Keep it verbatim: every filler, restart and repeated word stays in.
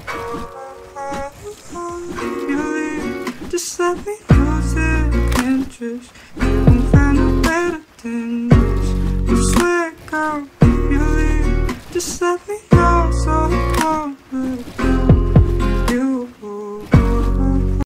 If you leave, just let me know the interest. You won't find a better